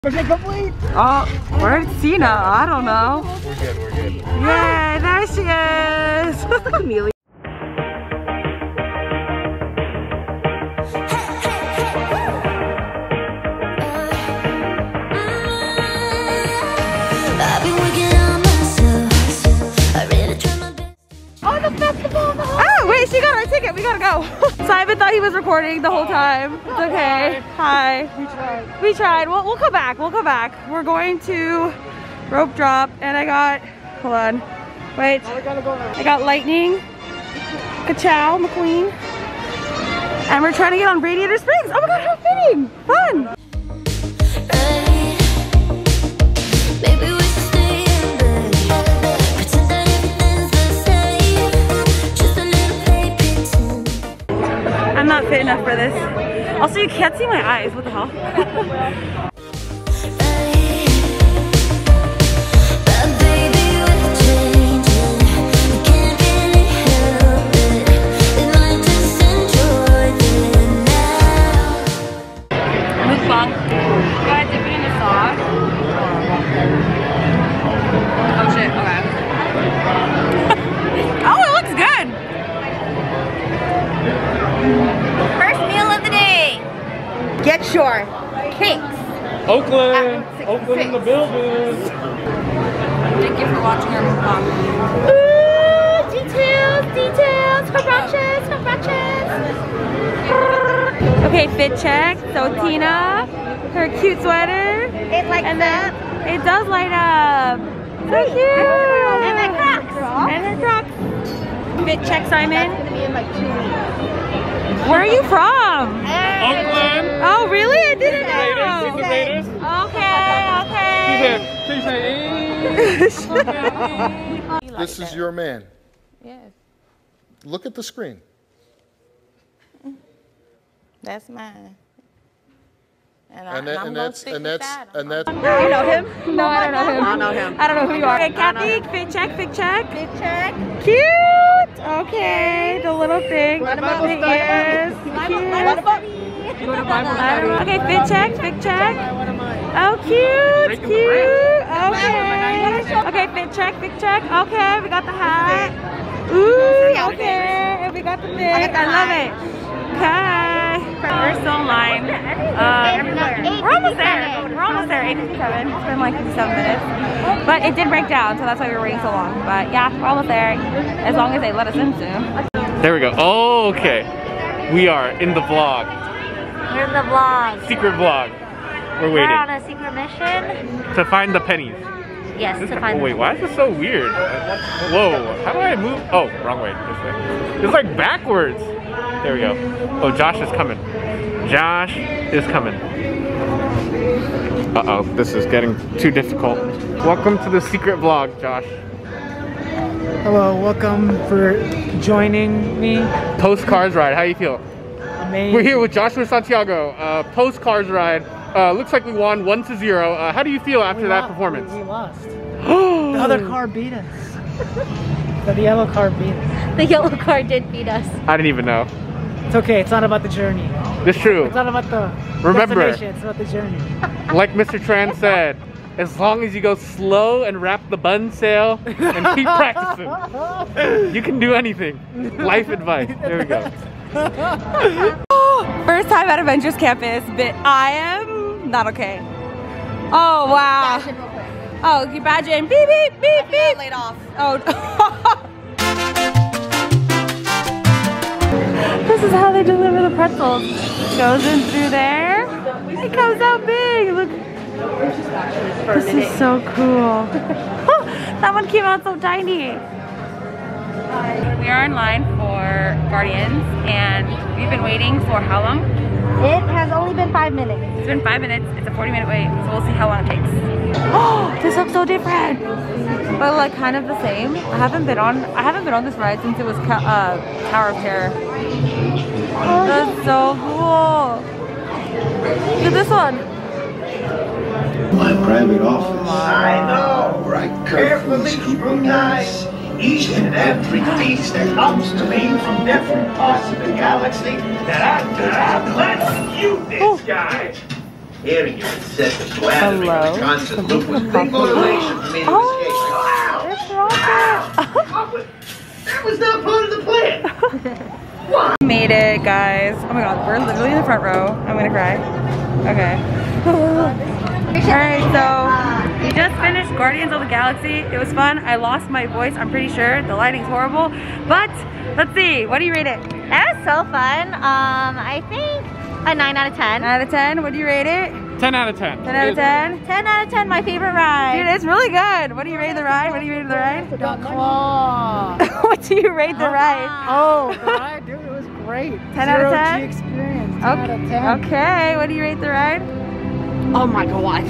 Mission complete! Oh, where's Cena? I don't know. We're good, we're good. Yay, there she is! Amelia. Oh, the festival! Oh, wait, she got our ticket. We gotta go. Simon thought he was recording the whole time. It's okay. Hi. We tried. We tried. We'll come back. We'll come back. We're going to rope drop, and I got, hold on. Wait. Oh, we gotta go now. I got Lightning, Ka-chow, McQueen, and we're trying to get on Radiator Springs. Oh my god, how fitting! Fun! I'm not fit enough for this. Also, you can't see my eyes. What the hell? Mukbang. Gotta dip it in the sauce. Oh shit, okay. Oh, it looks good! First meal of the day. Get your cakes. Oakland! Oakland in the building! Thank you for watching our mukbang. Ooh, details, details, scratches, scratches. Okay, fit check. So Tina, her cute sweater. It lights And then up. it does light up. So cute. And my Crocs. And her Crocs. Fit check, Simon. That's gonna be in like 2 weeks. Where are you from? Oakland! Oh, really? I didn't Raiders, the know. Raiders. Okay, okay. This is your man. Yes, Look at the screen. that's mine. And that's You know him? No, I don't know him. I don't know him. I don't know who you are. Okay, Kathy, fit check, fit check. Big check. Cute. Okay, the little thing. The ears. Cute. Okay, fit check, fit check. Oh, cute, cute. Okay. Okay, fit check, fit check. Okay, we got the hat. Ooh, okay. And we got the fit. I love it. Okay. We're still in line. We're almost there. We're almost there. 8:57. It's been like 57 minutes. But it did break down, so that's why we were waiting so long. But yeah, we're almost there. As long as they let us in soon. There we go. Oh, okay. We are in the vlog. We're in the vlog. Secret vlog. We're We're waiting on a secret mission. to find the pennies. Yes, This to is- find oh, wait, why is this so weird? Whoa, how do I move? Oh, wrong way. This way. It's like backwards. There we go. Oh, Josh is coming. Josh is coming. Uh-oh, this is getting too difficult. Welcome to the secret vlog, Josh. Hello, welcome for joining me. Postcards ride, how you feel? Amazing. We're here with Joshua Santiago. Postcards ride. Looks like we won 1-0. How do you feel after that performance? We lost. The other car beat us. The yellow car beat us. The yellow car did beat us. I didn't even know. It's okay, it's not about the journey. It's true. It's not about the Remember. destination, it's about the journey. Like Mr. Tran said, as long as you go slow and wrap the bun sail and keep practicing, you can do anything. Life advice. There we go. First time at Avengers Campus, but I am not okay. Oh, wow. Oh, you badge in. Beep, beep, beep, beep. Laid off. Oh. This is how they deliver the pretzels. Goes in through there. It comes out big. Look. This is so cool. That one came out so tiny. We are in line for Guardians, and we've been waiting for how long? It has only been 5 minutes. It's been 5 minutes. It's a 40-minute wait, so we'll see how long it takes. Oh, this looks so different, but like kind of the same. I haven't been on this ride since it was Tower of Terror. Oh, that's so cool. Look at this one. My private office. I know. Right, carefully scrutinize each and every piece that comes to me from different parts of the galaxy that I let's you this guy. area and set the slathering Hello? in a constant loop was big motivation for me to escape. Wow! It's rocket! Chocolate! That was not part of the plan! Made it, guys. Oh my god, we're literally in the front row. I'm gonna cry. Okay. Alright, so we just finished Guardians of the Galaxy. It was fun. I lost my voice, I'm pretty sure. The lighting's horrible. But let's see, what do you rate it? That was so fun. I think a 9 out of 10. 9 out of 10, what do you rate it? 10 out of 10. 10 out of 10? 10 out of 10, my favorite ride. Dude, it's really good. What do you rate the ride? What do you rate the ride? The claw. What do you rate the ride? Oh, the ride, dude, it was great. 10 out of 10? 0G experience. 10 Okay. out of 10. Okay, what do you rate the ride? Oh my god.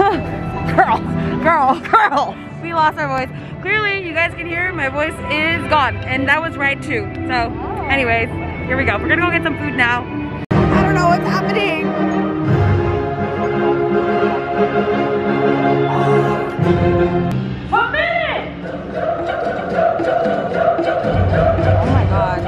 Girl. We lost our voice. Clearly, you guys can hear my voice is gone. And that was ride 2. So, anyways, here we go. We're gonna go get some food now. I don't know what's happening. Oh my god.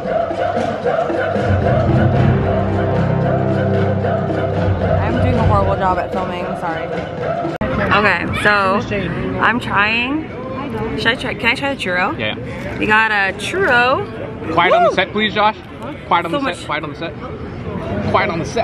I'm doing a horrible job at filming, sorry. Okay, so I'm trying. Should I try? Can I try the churro? Yeah. We got a churro. Quiet on the set, please, Josh. Quiet on So the much. set. Quiet on the set. Quiet on the set.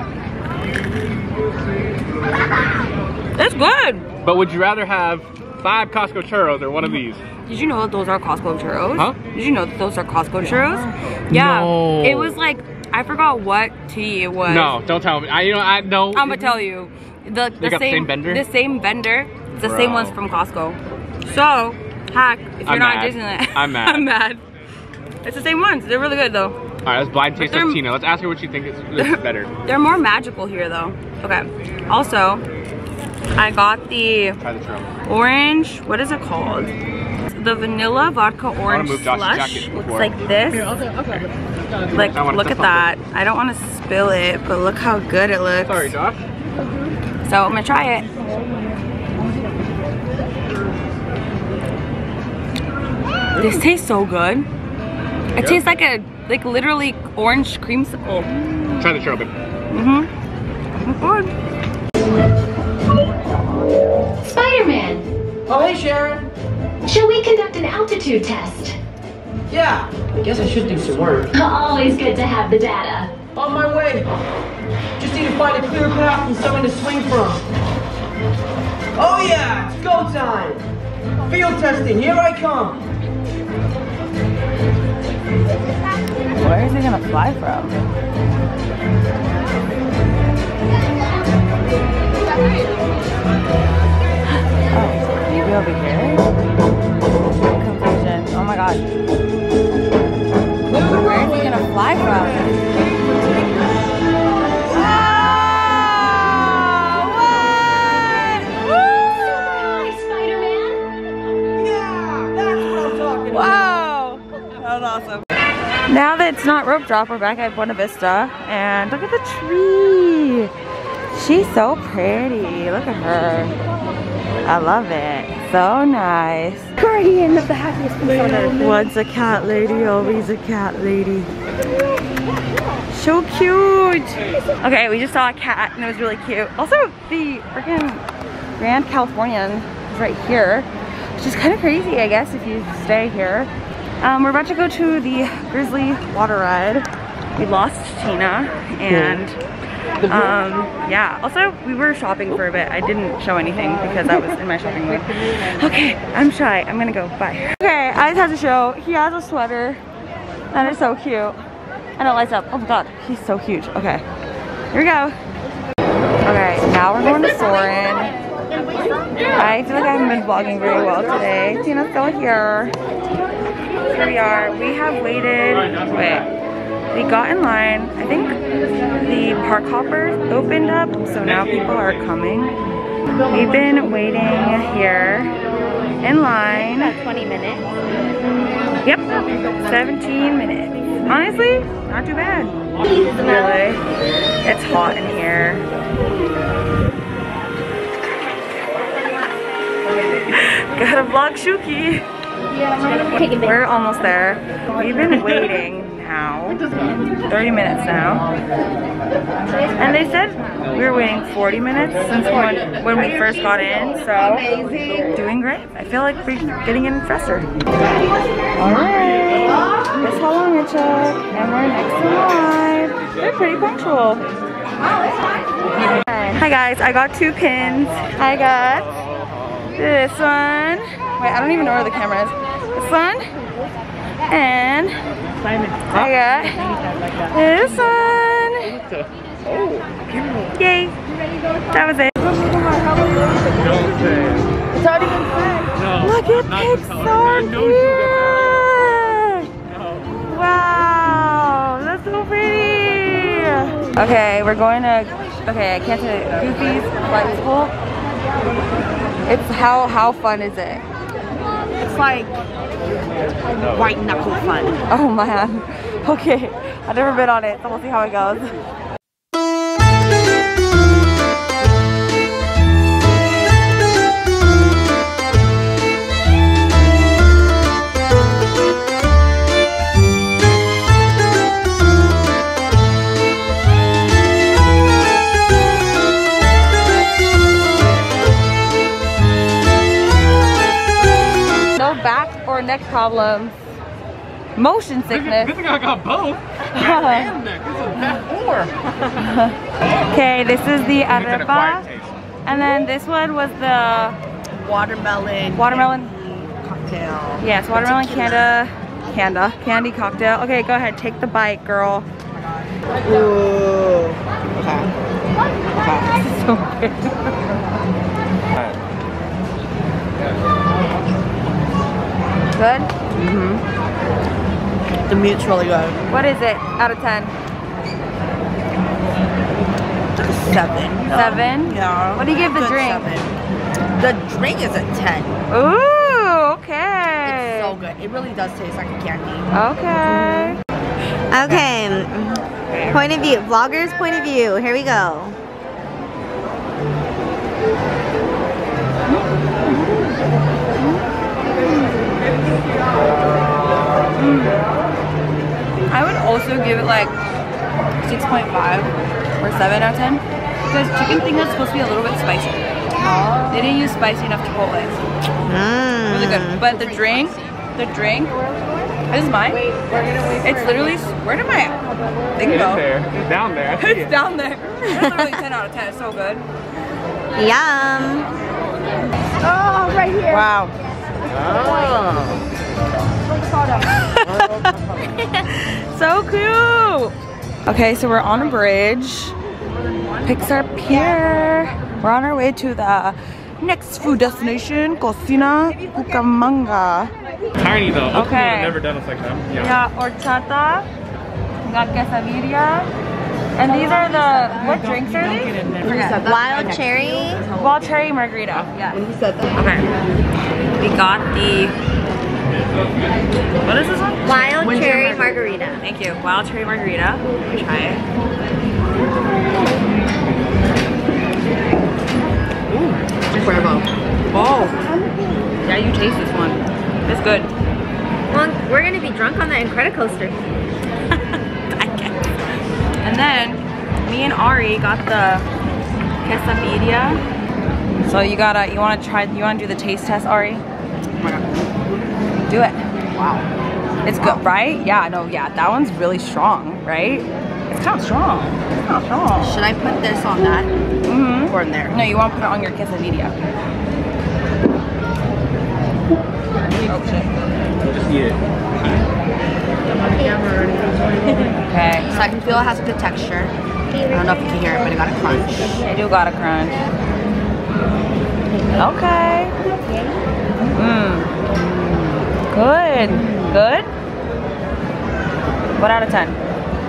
It's good. But would you rather have 5 Costco churros or one of these? Did you know that those are Costco churros? Huh? Did you know that those are Costco churros? Yeah. No. It was like, I forgot what tea it was. No, don't tell me. I know. I'm gonna tell you. The They got the same vendor? The same vendor. It's the Bro. same ones from Costco. So, hack, if you're I'm not mad. Disneyland. I'm mad. I'm mad. It's the same ones. They're really good though. All right, let's blind taste They're- of Tina. Let's ask her what she thinks is better. They're more magical here though. Okay. Also, I got the Try the churro. orange, what is it called? The vanilla vodka orange move Josh's slush. jacket Looks before. like this. Like, I wanna look at sip that. I don't want to spill it, but look how good it looks. Sorry, Josh. So I'm gonna try it. This tastes so good. It tastes like literally orange creamsicle. Try the churro, babe. It's good. Spider-Man, Oh, hey, Sharon. shall we conduct an altitude test? Yeah, I guess I should do some work. Always good to have the data. On my way. Just need to find a clear path and someone to swing from. Oh yeah, it's go time. Field testing, here I come. Where is it gonna fly from? Oh, maybe over here? Confusion. Oh my god. Where is it gonna fly from? Hi, Spider-Man. Yeah, that's what I'm talking about. Wow! That was awesome. Now that it's not rope drop, we're back at Buena Vista, and look at the tree. She's so pretty. Look at her. I love it. So nice. Guardian of the happiest place on earth. Once a cat lady, always a cat lady. So cute. Okay, we just saw a cat and it was really cute. Also, the freaking Grand Californian is right here, which is kind of crazy, I guess, if you stay here. We're about to go to the Grizzly water ride. We lost Tina and yeah, also we were shopping for a bit. I didn't show anything because I was in my shopping mood. Okay, I'm shy. I'm gonna go. Bye. Okay, I just have to show. He has a sweater and it's so cute. And it lights up. Oh my god, he's so huge. Okay, here we go. Okay, now we're going to Soren. I feel like I haven't been vlogging very well today. Tina's still here. Here we are. We have waited. Wait. We got in line. I think the park hoppers opened up, so now people are coming. We've been waiting here in line. About 20 minutes. Yep, 17 minutes. Honestly, not too bad. Really. It's hot in here. Gotta vlog Shuki. We're almost there. We've been waiting now. 30 minutes now. And they said we were waiting 40 minutes since when we first got in, so doing great. I feel like we're getting in faster. Alright, that's how long it took, and we're next in line. They're pretty punctual. Hi guys, I got 2 pins. I got this one. Wait, I don't even know where the camera is. This one. And I got this one. Yay. That was it. It's already been said. Look at Pixar here. Wow, that's so pretty. Okay, we're going to, okay, I can't say it. Goofy's Flight School. It's how fun is it? It's like white knuckle fun. Oh man. Okay, I've never been on it, so we'll see how it goes. Back or neck problems, motion sickness. Good thing I got both. Back and neck. This is back or. Okay, this is the arepa, and then this one was the Watermelon cocktail. Yes, watermelon candy cocktail. Okay, go ahead, take the bite, girl. Ooh. This is so good. Good? Mm-hmm. The meat's really good. What is it out of 10? 7. 7? Yeah. What do you give the Good drink? 7. The drink is a 10. Ooh, okay. It's so good. It really does taste like a candy. Okay. Okay, point of view, vlogger's point of view. Here we go. I would also give it like 6.5 or 7 out of 10 because chicken thing is supposed to be a little bit spicy. They didn't use spicy enough chipotle. Really good. But the drink, this is mine. It's literally, where did my thing go? It's down there. I see It's it. down there. It's literally 10 out of 10. It's so good. Yum. Oh, right here. Wow. So cute. Okay, so we're on a bridge. Pixar Pier. We're on our way to the next food destination, Cocina Cucamonga. Tiny though. Okay. I've never done this like that. Yeah, horchata. We got quesadilla. And these are the, what drinks are these? I forget. Wild cherry. Wild cherry margarita. Yeah. When you said that. Okay. We got the, what is this one? Wild cherry margarita. Thank you. Wild cherry margarita. Try it. Incredible. Oh. Yeah, you taste this one. It's good. Well, we're gonna be drunk on the Incredicoaster. And then me and Ari got the quesadilla. So you wanna do the taste test, Ari? Oh my god. Do it. Wow. It's good, right? Yeah, no, yeah, that one's really strong, right? It's kind of strong. It's kind of strong. Should I put this on that? Mm-hmm. Or in there? No, you want to put it on your quesadilla. Oh shit. Just eat it. Okay. So I can feel it has a good texture. I don't know if you can hear it, but it got a crunch. I do got a crunch. Okay. Good. Good? What out of 10?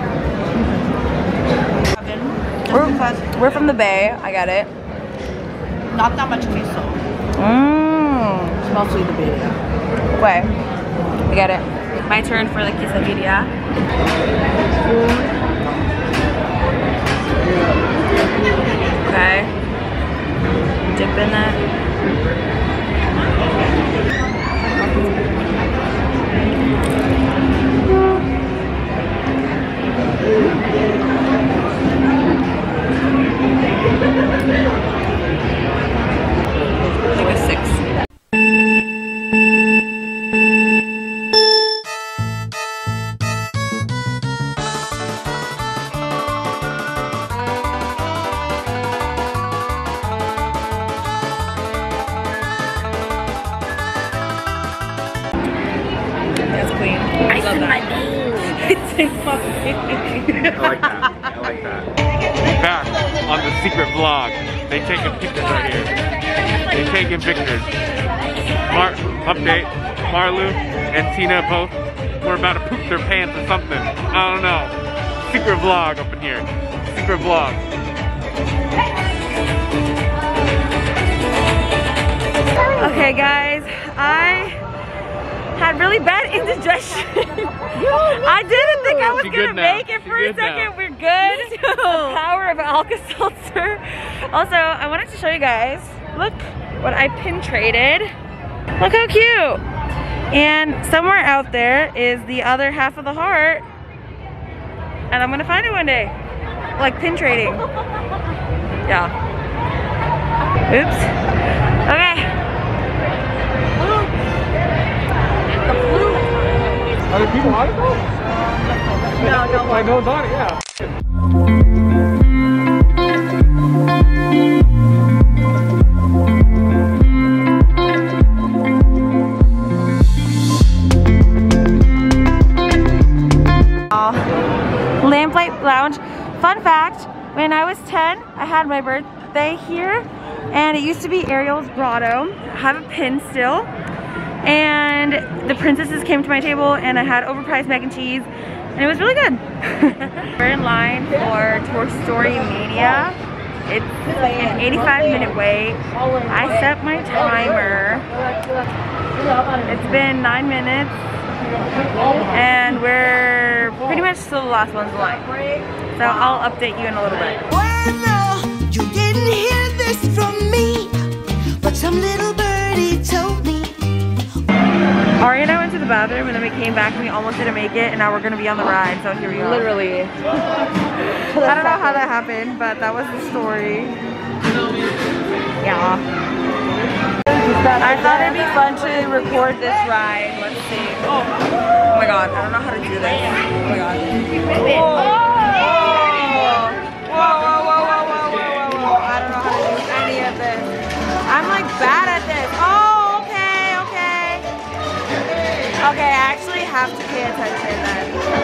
We're from the Bay. I get it. Not that much queso. It's mostly the beta. Wait. I get it. My turn for the quesadilla. Okay. Dip in that. like that. I like that. Back on the secret vlog. They taking pictures right here. They taking pictures. Update. Marlu and Tina both were about to poop their pants or something. I don't know. Secret vlog up in here. Secret vlog. Okay guys, I had really bad indigestion. I didn't think I was gonna make it for a second. We're good. The power of Alka-Seltzer. Also, I wanted to show you guys, look what I pin traded. Look how cute. And somewhere out there is the other half of the heart. And I'm gonna find it one day. Like pin trading. Yeah. Oops. Okay. Are there people on it though? No, no. I know it's on it, yeah. Lamplight Lounge. Fun fact, when I was 10, I had my birthday here, and it used to be Ariel's grotto. I have a pin still. And the princesses came to my table and I had overpriced mac and cheese and it was really good. We're in line for Toy Story Mania. It's an 85-minute wait. I set my timer. It's been 9 minutes and we're pretty much still the last ones in line. So I'll update you in a little bit. Well, no, you didn't hear this from me, but some little birdie told me. Ari and I went to the bathroom and then we came back and we almost didn't make it and now we're gonna be on the ride, so here we go. Literally. I don't know how that happened, but that was the story. Yeah. I thought it'd be fun to record this ride. Let's see. Oh my god, I don't know how to do this. Oh my god. Whoa. Whoa. I don't know how to do any of this. I'm like bad at this. Oh, okay. Okay, I actually have to pay attention then.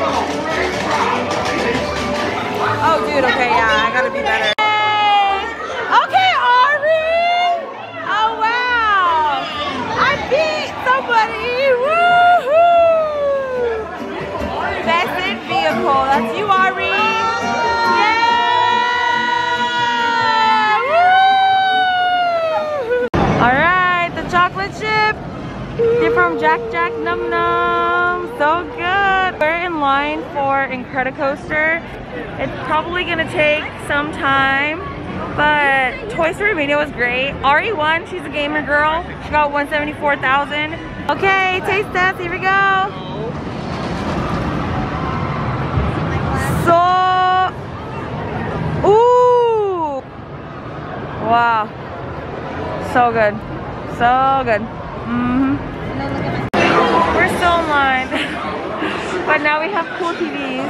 Oh, dude, okay, yeah, I gotta be better. Okay, Ari! Oh, wow! I beat somebody! Woohoo! Best in vehicle, that's you, Ari! Yeah! Woo! Alright, the chocolate chip. They're from Jack Num Num. So good. We're in line for Incredicoaster. It's probably gonna take some time, but Toy Story Mania was great. Ari won. She's a gamer girl. She got 174,000. Okay, taste test. Here we go. So, ooh, wow, so good, so good. We're still in line, but now we have cool TVs,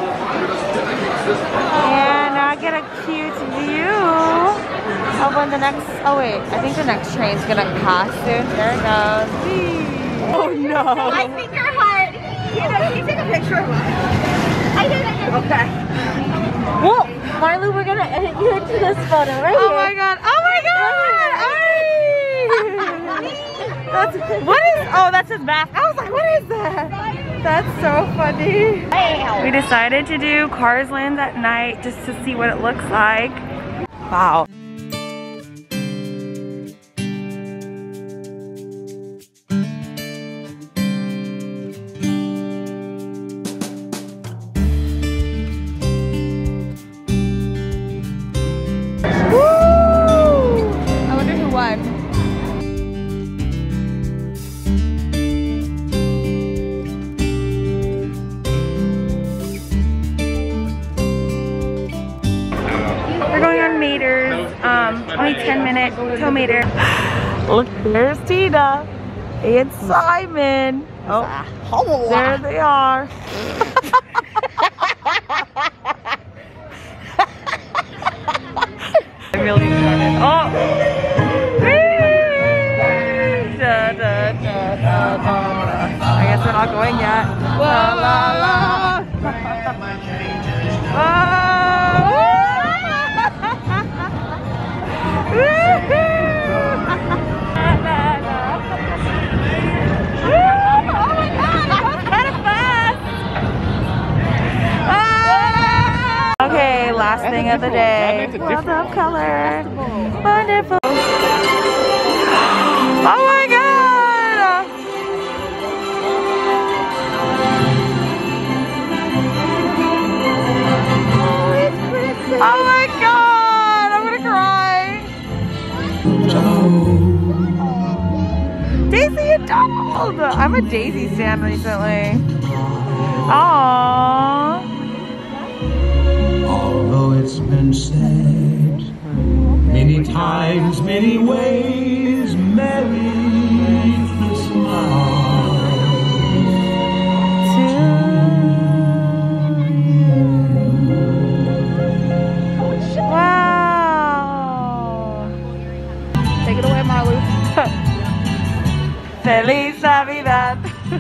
and I get a cute view of when the next, oh wait, I think the next train's gonna pass soon. There it goes. Whee. Oh no. My finger heart. Can you take a picture of us? I did it. Okay. Whoa, Marlu, we're gonna edit you into this photo right here. Oh my god. Oh my god. That's, what is, oh, that's his mask. I was like, what is that? That's so funny. We decided to do Cars Land at night just to see what it looks like. Wow. Woo! I wonder who won. Only 10-minute tow meter. Look, there's Tina and Simon. Oh, there they are. I'm really excited. Oh! Da, da, da, da, da. I guess we're not going yet. La, la, la. thing of the day. World of color. Wonderful. Oh my god! Oh my god! I'm gonna cry. Daisy and Donald! I'm a Daisy stan recently. Aww. Although it's been said many times, many ways, Merry Christmas. Wow. Take it away, Marlou. Feliz Navidad.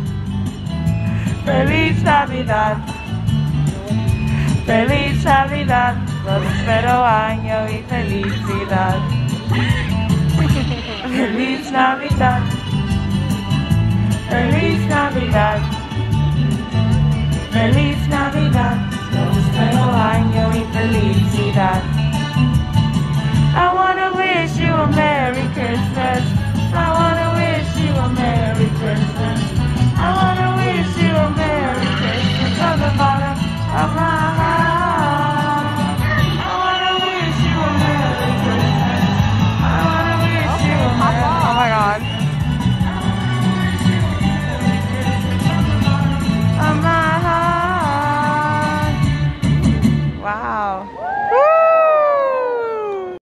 Feliz Navidad. Feliz Navidad. Prospero año y felicidad. Feliz Navidad. Feliz Navidad.